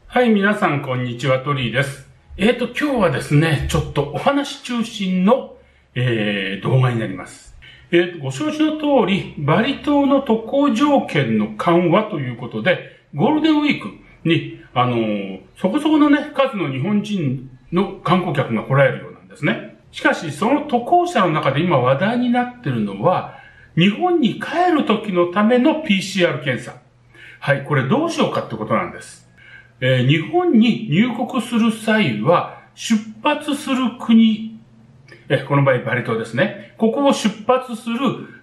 はい、皆さん、こんにちは、トリーです。今日はですね、ちょっとお話中心の、動画になります。ご承知の通り、バリ島の渡航条件の緩和ということで、ゴールデンウィークに、そこそこのね、数の日本人の観光客が来られるようなんですね。しかし、その渡航者の中で今話題になっているのは、日本に帰る時のための PCR 検査。はい、これどうしようかってことなんです。日本に入国する際は、出発する国、この場合バリ島ですね。ここを出発する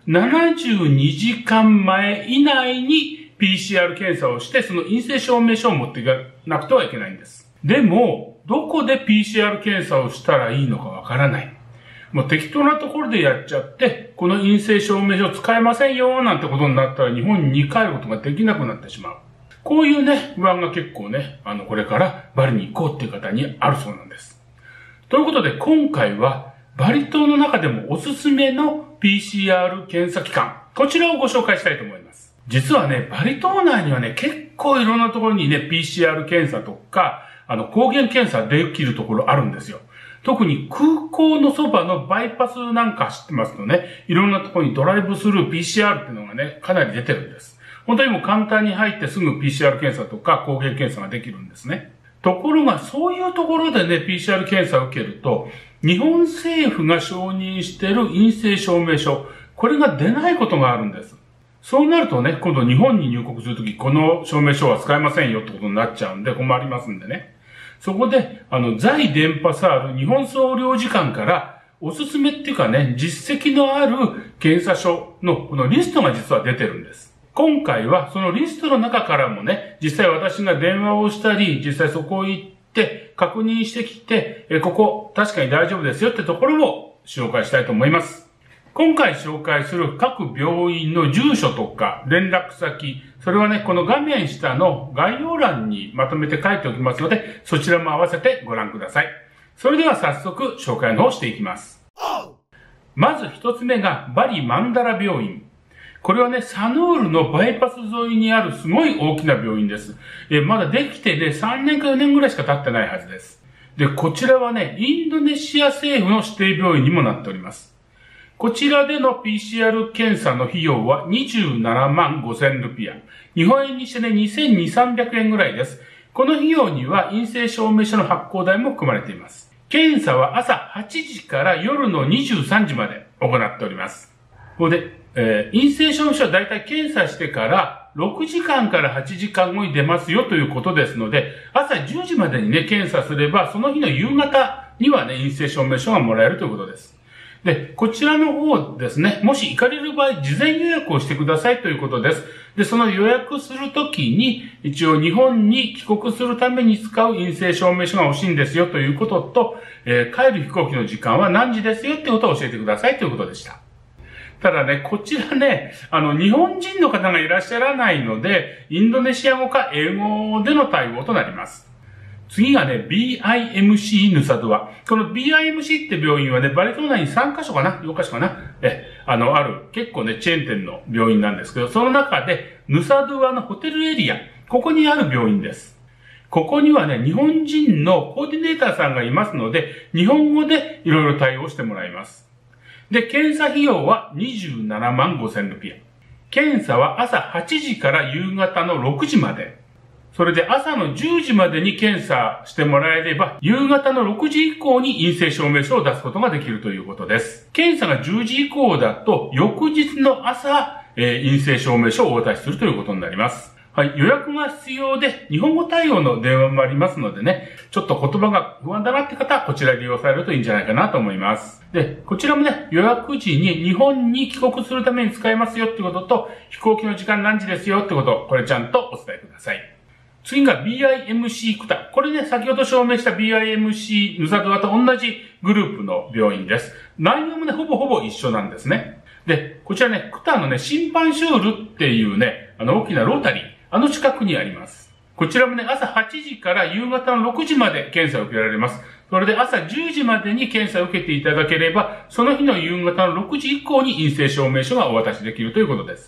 72時間前以内に PCR 検査をして、その陰性証明書を持っていかなくてはいけないんです。でも、どこで PCR 検査をしたらいいのかわからない。もう適当なところでやっちゃって、この陰性証明書使えませんよ、なんてことになったら日本に帰ることができなくなってしまう。こういうね、不安が結構ね、これからバリに行こうっていう方にあるそうなんです。ということで、今回は、バリ島の中でもおすすめの PCR 検査機関、こちらをご紹介したいと思います。実はね、バリ島内にはね、結構いろんなところにね、PCR 検査とか、抗原検査できるところあるんですよ。特に空港のそばのバイパスなんか知ってますとね、いろんなところにドライブスルー PCR っていうのがね、かなり出てるんです。本当にもう簡単に入ってすぐ PCR 検査とか抗原検査ができるんですね。ところが、そういうところでね、PCR 検査を受けると、日本政府が承認している陰性証明書、これが出ないことがあるんです。そうなるとね、今度日本に入国するとき、この証明書は使えませんよってことになっちゃうんで困りますんでね。そこで、在電波サール日本総領事館から、おすすめっていうかね、実績のある検査書のこのリストが実は出てるんです。今回はそのリストの中からもね、実際私が電話をしたり、実際そこへ行って確認してきて、ここ確かに大丈夫ですよってところを紹介したいと思います。今回紹介する各病院の住所とか連絡先、それはね、この画面下の概要欄にまとめて書いておきますので、そちらも合わせてご覧ください。それでは早速紹介の方をしていきます。まず一つ目がバリマンダラ病院。これはね、サヌールのバイパス沿いにあるすごい大きな病院です。まだできてね、3年か4年ぐらいしか経ってないはずです。で、こちらはね、インドネシア政府の指定病院にもなっております。こちらでの PCR 検査の費用は27万5000ルピア。日本円にしてね、2200、300円ぐらいです。この費用には陰性証明書の発行代も含まれています。検査は朝8時から夜の23時まで行っております。ここで陰性証明書はだいたい検査してから6時間から8時間後に出ますよということですので、朝10時までにね、検査すれば、その日の夕方にはね、陰性証明書がもらえるということです。で、こちらの方ですね、もし行かれる場合、事前予約をしてくださいということです。で、その予約するときに、一応日本に帰国するために使う陰性証明書が欲しいんですよということと、帰る飛行機の時間は何時ですよってことを教えてくださいということでした。ただね、こちらね、日本人の方がいらっしゃらないので、インドネシア語か英語での対応となります。次がね、BIMC ヌサドゥア。この BIMC って病院はね、バリ島内に3カ所かな ?4 カ所かなある、結構ね、チェーン店の病院なんですけど、その中で、ヌサドゥアのホテルエリア、ここにある病院です。ここにはね、日本人のコーディネーターさんがいますので、日本語でいろいろ対応してもらいます。で、検査費用は27万5000ルピア。検査は朝8時から夕方の6時まで。それで朝の10時までに検査してもらえれば、夕方の6時以降に陰性証明書を出すことができるということです。検査が10時以降だと、翌日の朝、陰性証明書をお渡しするということになります。はい、予約が必要で、日本語対応の電話もありますのでね、ちょっと言葉が不安だなって方は、こちら利用されるといいんじゃないかなと思います。で、こちらもね、予約時に日本に帰国するために使えますよってことと、飛行機の時間何時ですよってこと、これちゃんとお伝えください。次が BIMC クタ。これね、先ほど証明した BIMC ヌサドゥアと同じグループの病院です。内容もね、ほぼ一緒なんですね。で、こちらね、クタのね、シンパンシュールっていうね、大きなロータリー、近くにあります。こちらもね、朝8時から夕方の6時まで検査を受けられます。それで朝10時までに検査を受けていただければ、その日の夕方の6時以降に陰性証明書がお渡しできるということです。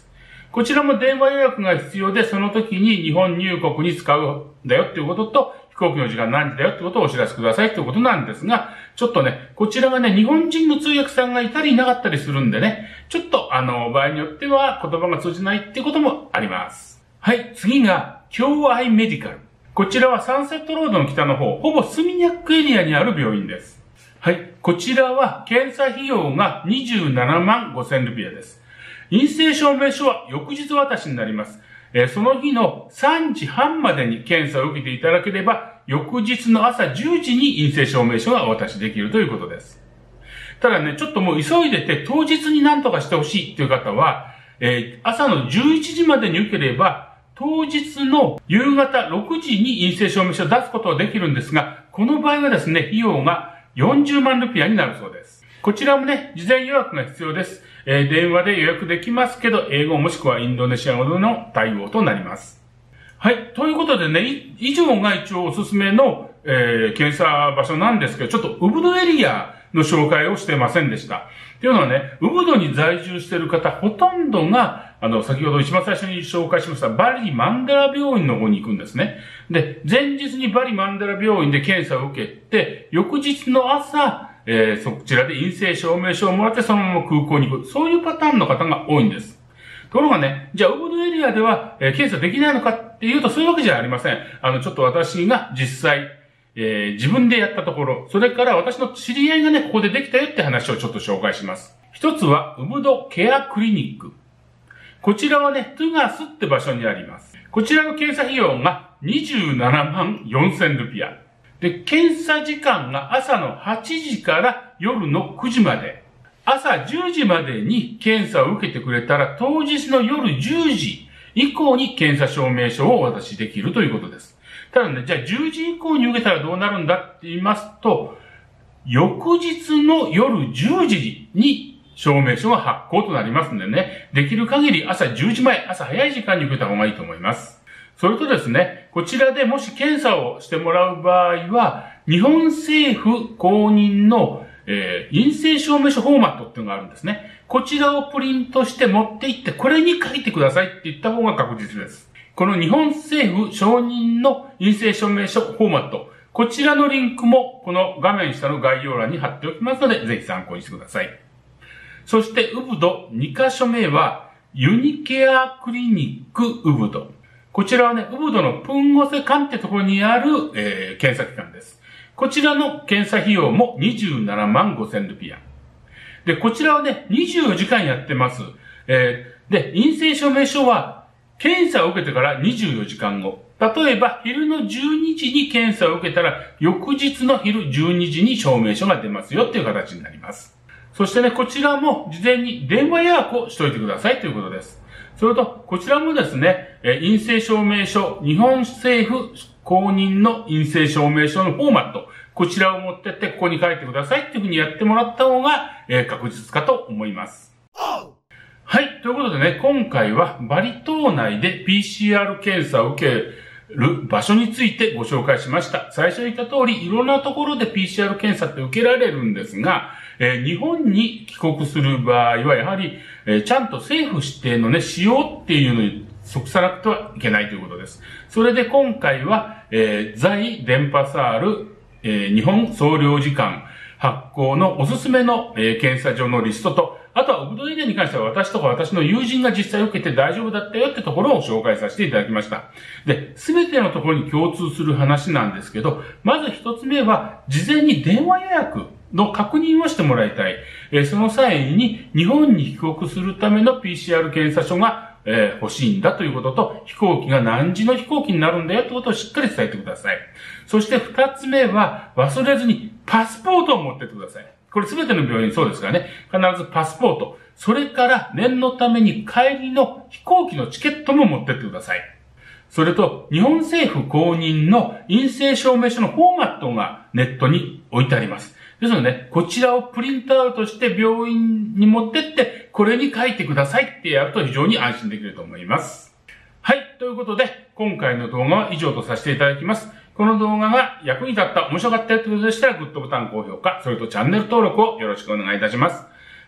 こちらも電話予約が必要で、その時に日本入国に使うんだよっていうことと、飛行機の時間何時だよってことをお知らせくださいっていうことなんですが、ちょっとね、こちらがね、日本人の通訳さんがいたりいなかったりするんでね、ちょっと場合によっては言葉が通じないっていうこともあります。はい、次が、京愛メディカル。こちらはサンセットロードの北の方、ほぼスミニャックエリアにある病院です。はい、こちらは検査費用が27万5000ルピアです。陰性証明書は翌日渡しになります。その日の3時半までに検査を受けていただければ、翌日の朝10時に陰性証明書がお渡しできるということです。ただね、ちょっともう急いでて当日に何とかしてほしいという方は、朝の11時までに受ければ、当日の夕方6時に陰性証明書を出すことはできるんですが、この場合はですね、費用が40万ルピアになるそうです。こちらもね、事前予約が必要です。電話で予約できますけど、英語もしくはインドネシア語での対応となります。はい。ということでね、以上が一応おすすめの、検査場所なんですけど、ちょっとウブドエリアの紹介をしてませんでした。というのはね、ウブドに在住している方、ほとんどが、先ほど一番最初に紹介しましたバリマンダラ病院の方に行くんですね。で、前日にバリマンダラ病院で検査を受けて、翌日の朝、そちらで陰性証明書をもらってそのまま空港に行く。そういうパターンの方が多いんです。ところがね、じゃあウブドエリアでは、検査できないのかっていうとそういうわけじゃありません。ちょっと私が実際、自分でやったところ、それから私の知り合いがね、ここでできたよって話をちょっと紹介します。一つは、ウブドケアクリニック。こちらはね、トゥガスって場所にあります。こちらの検査費用が27万4000ルピア。で、検査時間が朝の8時から夜の9時まで。朝10時までに検査を受けてくれたら、当日の夜10時以降に検査証明書をお渡しできるということです。ただね、じゃあ10時以降に受けたらどうなるんだって言いますと、翌日の夜10時に証明書が発行となりますんでね、できる限り朝10時前、朝早い時間に受けた方がいいと思います。それとですね、こちらでもし検査をしてもらう場合は、日本政府公認の、陰性証明書フォーマットっていうのがあるんですね。こちらをプリントして持って行って、これに書いてくださいって言った方が確実です。この日本政府承認の陰性証明書フォーマット、こちらのリンクもこの画面下の概要欄に貼っておきますので、ぜひ参考にしてください。そして、ウブド2カ所目は、ユニケアクリニックウブド。こちらはね、ウブドのプンゴセカンってところにある、検査機関です。こちらの検査費用も27万5000ルピア。で、こちらはね、24時間やってます。で、陰性証明書は、検査を受けてから24時間後。例えば、昼の12時に検査を受けたら、翌日の昼12時に証明書が出ますよっていう形になります。そしてね、こちらも事前に電話予約をしといてくださいということです。それと、こちらもですね、陰性証明書、日本政府公認の陰性証明書のフォーマット、こちらを持ってってここに書いてくださいっていうふうにやってもらった方が、確実かと思います。はい。ということでね、今回はバリ島内で PCR 検査を受ける場所についてご紹介しました。最初に言った通り、いろんなところで PCR 検査って受けられるんですが、日本に帰国する場合は、やはり、ちゃんと政府指定のね、使用っていうのに即さなくてはいけないということです。それで今回は、在電波サール、日本総領事館発行のおすすめの、検査所のリストと、あとはウブドエリアに関しては私とか私の友人が実際受けて大丈夫だったよってところを紹介させていただきました。で、すべてのところに共通する話なんですけど、まず一つ目は、事前に電話予約の確認をしてもらいたい。その際に日本に帰国するための PCR 検査所が、欲しいんだということと、飛行機が何時の飛行機になるんだよってことをしっかり伝えてください。そして二つ目は、忘れずにパスポートを持ってってください。これすべての病院そうですからね。必ずパスポート。それから念のために帰りの飛行機のチケットも持ってってください。それと、日本政府公認の陰性証明書のフォーマットがネットに置いてあります。ですのでね、こちらをプリントアウトして病院に持ってって、これに書いてくださいってやると非常に安心できると思います。はい。ということで、今回の動画は以上とさせていただきます。この動画が役に立った、面白かったということでしたら、グッドボタン、高評価、それとチャンネル登録をよろしくお願いいたします。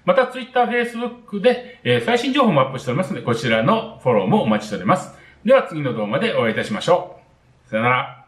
また、Twitter、Facebook で、最新情報もアップしておりますので、こちらのフォローもお待ちしております。では次の動画でお会いいたしましょう。さよなら。